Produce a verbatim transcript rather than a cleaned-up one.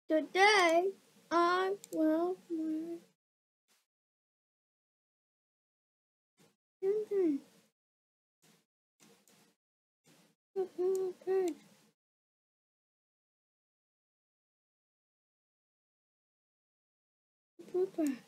Today I will make something. The Powerout Page. Pooper.